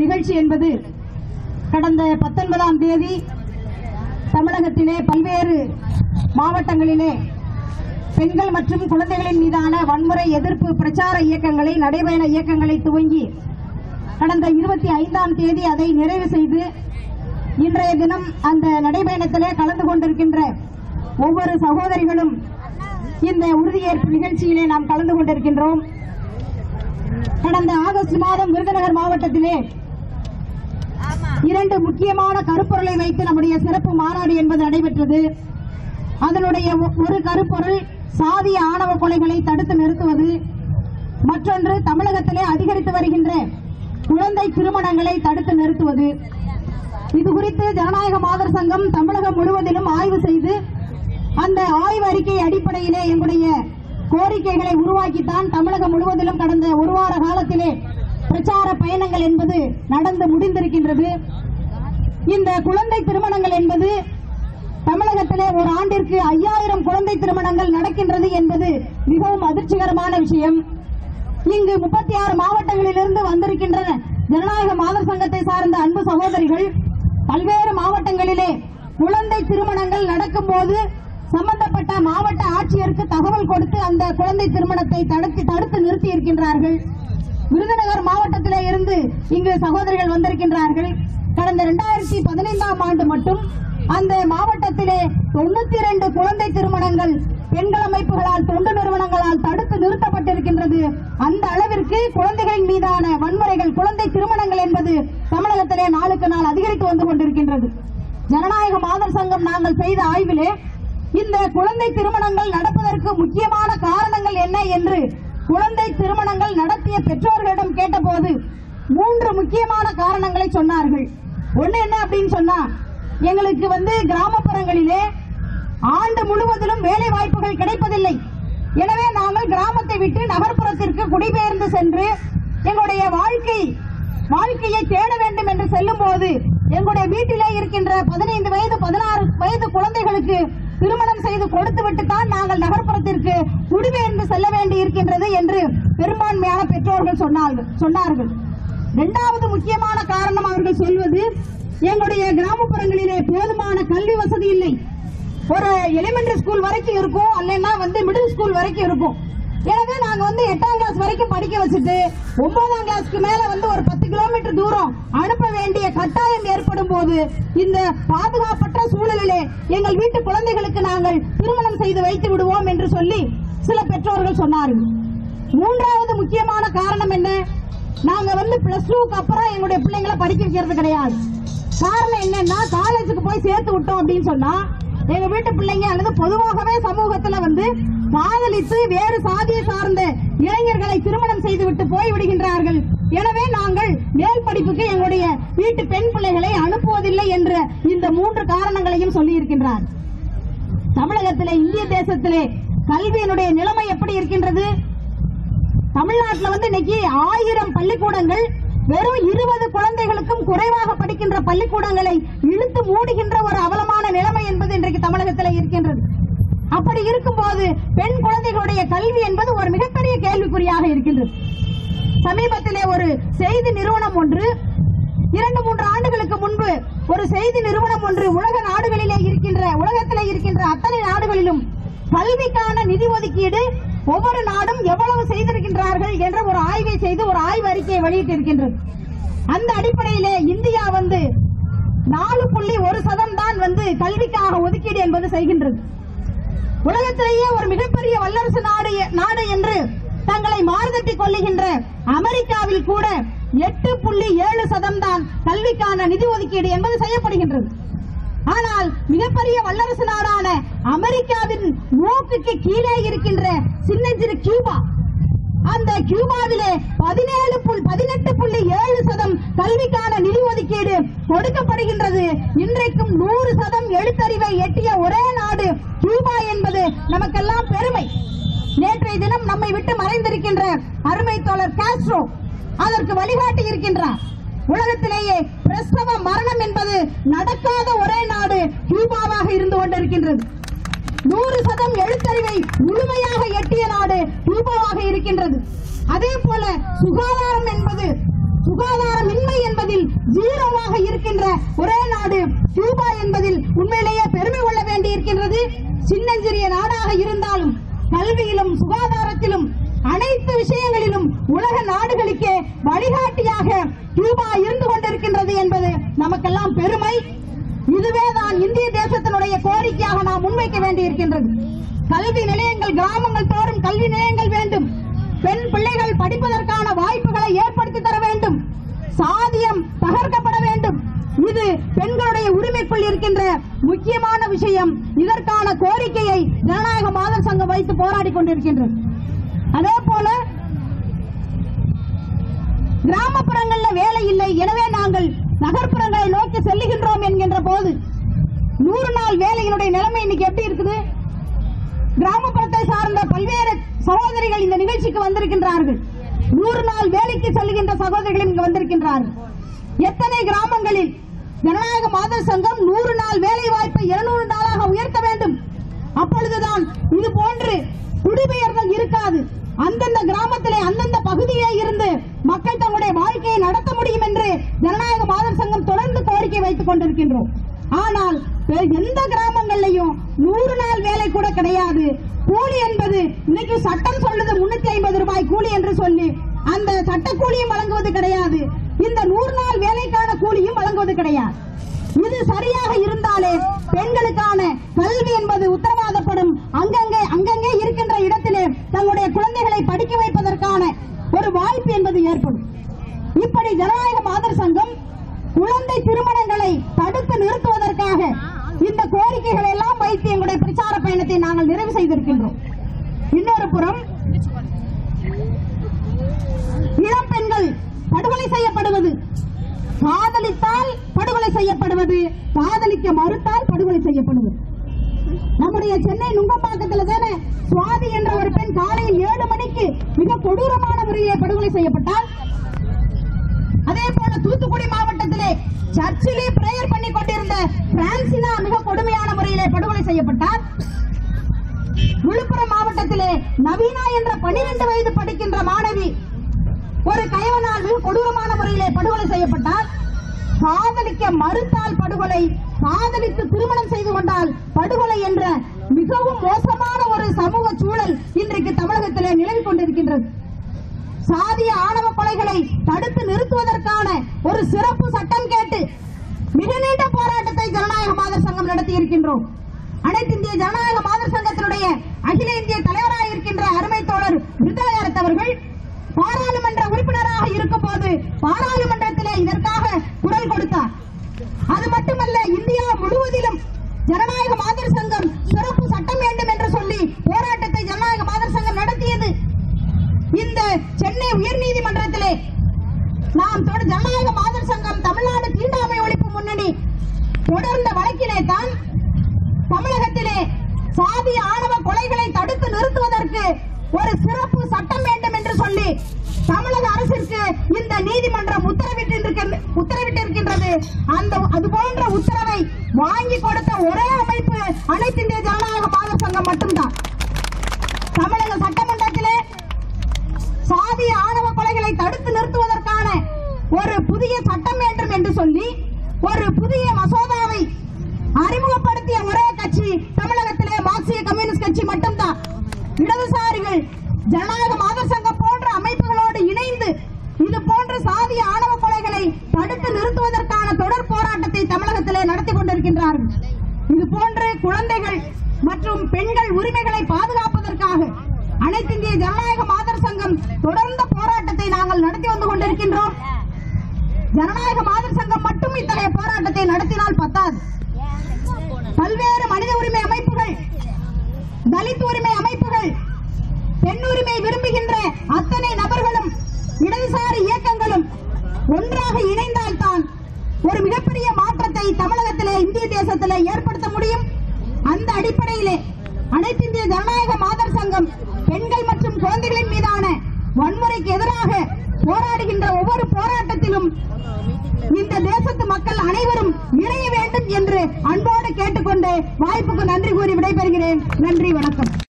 நிகழ்ச்சி என்பது கடந்த 19ஆம் தேதி தமிழகத்திலே பல்வேறு மாவட்டங்களிலே பெண்கள் மற்றும் குழந்தைகளின் மீதான வன்முறை எதிர்ப்பு பிரச்சார இயக்கங்களை, நடைபயண இயக்கங்களை துவங்கி கடந்த 25ஆம் தேதி அதை நிறைவு செய்து இன்றைய தினம் அந்த நடைபயணத்திலே கலந்து கொண்டிருக்கின்ற ஒவ்வொரு சகோதரிகளும் இந்த உறுதியேற்பு நிகழ்ச்சியிலே நாம் கலந்து கொண்டிருக்கின்றோம். கடந்த ஆகஸ்ட் மாதம் விருதுநகர் மாவட்டத்திலே 2 முக்கியமான கருப்பொருளை வைத்து நம்முடைய சிறப்பு மாநாடு என்பது நடைபெற்றது. அதனுடைய ஒரு கருப்பொருள் சாதிய ஆணவ கொலைகளை தடுத்து நிறுத்துவது, மற்றொன்று தமிழகத்திலே அதிகரித்து வருகின்ற குழந்தை திருமணங்களை தடுத்து நிறுத்துவது. இது குறித்து ஜனநாயக மாதர் சங்கம் தமிழகம் முழுவதிலும் ஆய்வு செய்து அந்த ஆய்வு அறிக்கை அடிப்படையிலே எங்களுடைய கோரிக்கைகளை உருவாக்கித்தான் தமிழகம் முழுவதிலும் கடந்த ஒரு வார காலத்திலே பிரச்சார பயணங்கள் என்பது நடந்து முடிந்திருக்கின்றது. இந்த குழந்தை திருமணங்கள் என்பது தமிழகத்திலே ஒரு ஆண்டிற்கு 5000 குழந்தை திருமணங்கள் நடக்கின்றது என்பது மிகவும் அதிர்ச்சிகரமான விஷயம். இங்கு 36 மாவட்டங்களிலிருந்து வந்திருக்கின்ற ஜனநாயக மாதர் சங்கத்தை சார்ந்த அன்பு சகோதரிகள் பல்வேறு மாவட்டங்களிலே குழந்தை திருமணங்கள் நடக்கும் போது சம்பந்தப்பட்ட மாவட்ட ஆட்சியருக்கு தகவல் கொடுத்து அந்த குழந்தை திருமணத்தை தடுத்து நிறுத்தி இருக்கின்றார்கள். விருதுநகர் மாவட்டத்திலே இருந்து இங்கு சகோதரிகள் வந்திருக்கின்றார்கள். கடந்த 2015ஆம் ஆண்டு மட்டும் அந்த மாவட்டத்திலே 92 குழந்தை திருமணங்கள் பெண்கள் அமைப்புகளால், தொண்டு நிறுவனங்களால் தடுத்து நிறுத்தப்பட்டிருக்கின்றது. அந்த அளவிற்கு குழந்தைகளின் மீதான வன்முறைகள், குழந்தை திருமணங்கள் என்பது தமிழகத்திலே நாளுக்கு நாள் அதிகரித்து வந்து கொண்டிருக்கின்றது. ஜனநாயக மாதர் சங்கம் நாங்கள் செய்த ஆய்விலே இந்த குழந்தை திருமணங்கள் நடப்பதற்கு முக்கியமான காரணங்கள் என்ன என்று குழந்தை திருமணங்கள் நடத்திய பெற்றோர்களிடம் கேட்டபோது 3 முக்கியமான காரணங்களை சொன்னார்கள். ஒன்னு என்ன அப்படின்னு சொன்னா, எங்களுக்கு கிராமப்புறங்களிலே ஆண்டு முழுவதிலும் வேலை வாய்ப்புகள் கிடைப்பதில்லை. எனவே நாங்கள் கிராமத்தை விட்டு நகர்ப்புறத்திற்கு குடிபெயர்ந்து சென்று எங்களுடைய வாழ்க்கையை தேட வேண்டும் என்று செல்லும் போது எங்களுடைய வீட்டிலே இருக்கின்ற 15 வயது 16 வயது குழந்தைகளுக்கு திருமணம் செய்து கொடுத்துவிட்டு தான் நாங்கள் நகர்ப்புறத்திற்கு குடிபெயர்ந்து செல்ல வேண்டி இருக்கின்றது என்று பெரும்பான்மையான பெற்றோர்கள் சொன்னார்கள். 2வது முக்கியமான காரணம் அவர்கள் சொல்வது, எங்களுடைய கிராமப்புறங்களிலே போதுமான கல்வி வசதி இல்லை. ஒரு எலிமெண்டரி ஸ்கூல் வரைக்கும் இருக்கும், அல்லனா மிடில் ஸ்கூல் வரைக்கும் இருக்கும். எனவே நாங்க 8ஆம் கிளாஸ் வரைக்கும் படிக்க வச்சுட்டு 9ஆம் கிளாஸ்க்கு மேல ஒரு 10 கிலோமீட்டர் தூரம் அனுப்ப வேண்டிய கட்டாயம் ஏற்படும் போது இந்த பாதுகாப்பற்ற சூழலிலே எங்கள் வீட்டு குழந்தைகளுக்கு நாங்கள் திருமணம் செய்து வைத்து விடுவோம் என்று சொல்லி சில பெற்றோர்கள் சொன்னார்கள். 3வது முக்கியமான காரணம் என்ன, நாங்க +2க்கு அப்புறம் எங்களுடைய பிள்ளைங்களை படிக்க வைக்கிறது கிடையாது. காரணம் என்னன்னா, காலேஜுக்கு போய் சேர்த்து விட்டோம் அப்படின்னு சொன்னா எங்க வீட்டு பிள்ளைங்க அல்லது பொதுவாகவே சமூகத்துல காதலித்து வேறு சாதியை சார்ந்த இளைஞர்களை திருமணம் செய்துவிட்டு போய் விடுகின்றார்கள். எனவே நாங்கள் மேல் படிப்புக்கு எங்களுடைய வீட்டு பெண் பிள்ளைகளை அனுப்புவதில்லை என்ற இந்த 3 காரணங்களையும் சொல்லி இருக்கின்றார். தமிழகத்திலே, இந்திய தேசத்திலே கல்வியினுடைய நிலைமை எப்படி இருக்கின்றது? தமிழ்நாட்டில் இன்னைக்கு 1000 பள்ளிக்கூடங்கள் வெறும் 20 குழந்தைகளுக்கும் குறைவாக படிக்கின்ற பள்ளிக்கூடங்களை இழுத்து மூடுகின்ற ஒரு அவலமான நிலைமை என்பது இன்றைக்கு தமிழகத்தில் இருக்கின்றது. அப்படி இருக்கும்போது பெண் குழந்தைகளுடைய கல்வி என்பது ஒரு மிகப்பெரிய கேள்விக்குறியாக இருக்கின்றது. சமீபத்திலே ஒரு செய்தி நிறுவனம் ஒன்று 2-3 ஆண்டுகளுக்கு முன்பு ஒரு செய்தி நிறுவனம் ஒன்று உலகத்திலே இருக்கின்ற அத்தனை நாடுகளிலும் கல்விக்கான நிதி ஒதுக்கீடு ஒவ்வொரு நாடும் எவ்வளவு செய்திருக்கின்றார்கள் என்ற ஒரு ஆய்வை செய்து ஒரு ஆய்வு அறிக்கையை வெளியிட்டிருக்கின்றது. அந்த அடிப்படையிலே இந்தியா 4.1% தான் கல்விக்காக ஒதுக்கீடு என்பது செய்கின்றது. உலகத்திலேயே ஒரு மிகப்பெரிய வல்லரசு நாடு என்று தங்களை மாறுதட்டி கொள்ளுகின்ற அமெரிக்காவில் கூட 8.7% தான் கல்விக்கான நிதி ஒதுக்கீடு என்பது செய்யப்படுகின்றது. ஆனால் மிகப்பெரிய வல்லரசு நாடான அமெரிக்காவின் மூக்குக்கு கீழே இருக்கின்ற சின்னஞ்சிறு கியூபா, அந்த கியூபாவிலே 18.7% கல்விக்கான நிதி ஒதுக்கீடு கொடுக்கப்படுகின்றது. இன்றைக்கும் 100% எழுத்தறிவை எட்டிய ஒரே நாடு கியூபா என்பது நமக்கெல்லாம் பெருமை. நேற்றைய தினம் நம்மை விட்டு மறைந்திருக்கின்ற அருமை தோழர் காஸ்ட்ரோ அதற்கு வழிகாட்டி இருக்கின்றார். உலகத்திலேயே பிரசவ மரணம் என்பது நடக்காத ஒரே நாடு கியூபாவாக இருந்து கொண்டிருக்கின்றது. 100% எழுத்தறிவை முழுமையாக எட்டிய நாடு கியூபாவாக இருக்கின்றது. அதே போல சுகாதாரமின்மை என்பதில் ஒரே நாடு கியூபா என்பதில் உண்மையிலேயே பெருமை கொள்ள வேண்டியிருக்கின்றது. சின்னஞ்சிறிய நாடாக இருந்தாலும் கல்வியிலும் சுகாதாரத்திலும் அனைத்து விஷயங்களிலும் உலக நாடுகளுக்கே வழிகாட்டியாக கியூபா இருந்து கொண்டிருக்கின்றது என்பது நமக்கெல்லாம் பெருமை. இதுவேதான் இந்திய தேசத்தினுடைய கோரிக்கையாக நாம் முன்வைக்க வேண்டியிருக்கின்றது. கல்வி நிலையங்கள், கிராமங்கள் தோறும் கல்வி நிலையங்கள் வேண்டும். பெண் பிள்ளைகள் படிப்பதற்கான வாய்ப்புகளை ஏற்படுத்தி தர வேண்டும். சாதியம் தகர்க்கப்பட வேண்டும். இது பெண்களுடைய உரிமைக்குள் இருக்கின்ற முக்கியமான விஷயம். இதற்கான கோரிக்கையை ஜனநாயக மாதர் சங்கம் வைத்து போராடி கொண்டிருக்கின்றது. அதே போல கிராமப்புறங்களில் வேலை இல்லை, எனவே நாங்கள் நகர்ப்புறங்களை நோக்கி செல்லுகின்றோம் என்கின்ற போது 100 நாள் வேலையினுடைய நிலைமை இன்னைக்கு எப்படி இருக்குது? கிராமப்புறத்தை சார்ந்த பல்வேறு சகோதரிகள் இந்த நிகழ்ச்சிக்கு வந்திருக்கின்றார்கள். 100 நாள் வேலைக்கு செல்கின்ற சகோதரிகள் இங்கு வந்திருக்கின்றார்கள். எத்தனை கிராமங்களில் ஜனநாயக மாதர் சங்கம் 100 நாள் வேலை வாய்ப்பை 200 நாளாக உயர்த்த வேண்டும். அப்பொழுதுதான் இது போன்று குடிபெயர்தல் இருக்காது. அந்தந்த கிராமத்திலே அந்தந்த பகுதியிலே இருந்து மக்கள் தங்களுடைய வாழ்க்கையை நடத்த முடியும் என்று ஜனநாயக மாதர் சங்கம் தொடர்ந்து கோரிக்கை வைத்துக் கொண்டிருக்கின்றோம். ஆனால் எந்த கிராமங்களிலையும் 100 நாள் வேலை கூட கிடையாது. கூலி என்பது இன்னைக்கு சட்டம் சொல்லுது 350 ரூபாய் கூலி என்று சொல்லி அந்த சட்ட கூலியும் வழங்குவது கிடையாது. இந்த 100 நாள் வேலைக்கான கூலியும் வழங்குவது கிடையாது. இது சரியாக இருந்தாலே பெண்களுக்கான கல்வி என்பது உத்தரவாதப்படும். அங்கங்கே இருக்கின்ற இடத்திலே தங்களுடைய குழந்தைகளை படிக்க வைப்பதற்கான ஒரு வாய்ப்பு என்பது ஏற்படும். இப்படி ஜனநாயக மாதர் சங்கம் குழந்தை திருமணங்களை தடுத்து நிறுத்துவதற்காக இந்த கோரிக்கைகளை எல்லாம் வைத்து எங்களுடைய பிரச்சார பயணத்தை நாங்கள் நிறைவு செய்திருக்கின்றோம். இன்னொரு புறம் இளம் பெண்கள் படுகொலை செய்யப்படுவது, காதலித்தால் படுகொலை செய்யப்படுவது, காதலிக்க மறுத்தால் படுகொலை செய்யப்படுவது. நம்முடைய சென்னை நுங்கம்பாக்கத்தில் தானே சுவாதி என்ற ஒரு பெண் காலையில் 7 மணிக்கு மிக கொடூரமான முறையிலே படுகொலை செய்யப்பட்டால், அதே போல தூத்துக்குடி மாவட்டத்திலே சர்ச்சிலே பிரேயர் பண்ணி கொண்டிருந்த பிரான்சினா மிக கொடுமையான முறையிலே படுகொலை செய்யப்பட்டார். விழுப்புரம் மாவட்டத்திலே நவீனா என்ற 12 வயது படிக்கின்ற மாணவி ஒரு கயவனால் மிக கொடூரமான முறையிலே படுகொலை செய்யப்பட்டார். காதலிக்க மறுத்தால் படுகொலை, காதலித்து திருமணம் செய்து கொண்டால் படுகொலை என்ற மிகவும் மோசமான ஒரு சமூக சூழல் இன்றைக்கு தமிழகத்திலே நிலவிக் கொண்டிருக்கின்றது. சாதிய ஆணவ கொலைகளை தடுத்து நிறுத்துவதற்கான ஒரு சிறப்பு சட்டம் கேட்டு மிக நீண்ட போராட்டத்தை ஜனநாயக மாதர் சங்கம் நடத்தி இருக்கின்றோம். அனைத்து இந்திய ஜனநாயக மாதர் சங்கத்தினுடைய அகில இந்திய தலைவராக இருக்கின்ற அருமை தோழர் விருதாயரத் அவர்கள் பாராளுமன்ற உறுப்பினராக இருக்கும் போது பாராளுமன்றத்திலே இதற்காக குரல் கொடுத்தார். அது மட்டுமல்ல, இந்தியா முழுவதிலும் ஜனநாயக மாதர் சங்கம் சிறப்பு சட்டம் வேண்டும் என்று சொல்லி போராட்டத்தை ஜனநாயக மாதர் சங்கம் நடத்தியது. இந்த சென்னை உயர்நீதிமன்றத்திலே நாம் ஜனநாயக மாதர் சங்கம் தமிழ்நாடு தீண்டாமை ஒழிப்பு முன்னணி தொடர்ந்த வழக்கிலே தான் தமிழகத்திலே சாதி ஆணவ கொலைகளை தடுத்து நிறுத்துவதற்கு ஒரு சிறப்பு சட்டம் வேண்டும் என்று சொல்லி தமிழக அரசிற்கு இந்த நீதிமன்றம் உத்தரவிட்டிருக்கின்றது. அது போன்ற உத்தரவை வாங்கி கொடுத்த ஒரே அமைப்பு அனைத்து இந்திய ஜனநாயக மாதர் சங்கம் மட்டும்தான். தமிழக சட்டமன்றத்திலே சாதி ஆணவ கொலைகளை தடுத்து நிறுத்துவதற்கான ஒரு புதிய சட்டம் வேண்டும் என்று சொல்லி ஒரு புதிய மசோதாவை அறிமுகப்படுத்திய ஒரே கட்சி தமிழகத்திலே மார்க்சிய கம்யூனிஸ்ட் கட்சி மட்டும்தான். இடதுசாரிகள் ஜனநாயக மாதர் சங்கம் போன்ற அமைப்புகளோடு இணைந்து இது போன்ற சாதிய ஆணவ கொலைகளை தடுத்து நிறுத்துவதற்கான தொடர் போராட்டத்தை தமிழகத்திலே நடத்தி கொண்டிருக்கின்றார்கள். இது போன்று குழந்தைகள் மற்றும் பெண்கள் உரிமைகளை பாதுகாப்பதற்காக அனைத்து இந்திய ஜனநாயக மாதர் சங்கம் தொடர்ந்த போராட்டத்தை நாங்கள் நடத்தி வந்து கொண்டிருக்கின்றோம். ஜனநாயக மாதர் சங்கம் மட்டும் இத்தகைய போராட்டத்தை நடத்தினால் பத்தாது. பல்வேறு மனித உரிமை அமைப்புகள், தலித் உரிமை அமைப்புகள், பெண் உரிமை விரும்புகின்ற அத்தனை நபர்களும் இடதுசாரி இயக்கங்களும் ஒன்றாக இணைந்தால்தான் ஒரு மிகப்பெரிய மாற்றத்தை தமிழகத்திலே இந்திய தேசத்திலே ஏற்படுத்த முடியும். அந்த அடிப்படையிலே அனைத்து இந்திய ஜனநாயக மாதர் சங்கம் பெண்கள் மற்றும் குழந்தைகளின் மீதான வன்முறைக்கு எதிராக போராடுகின்ற ஒவ்வொரு போராட்டத்திலும் இந்த தேசத்து மக்கள் அனைவரும் இணைய வேண்டும் என்று அன்போடு கேட்டுக்கொண்டு வாய்ப்புக்கு நன்றி கூறி விடைபெறுகிறேன். நன்றி, வணக்கம்.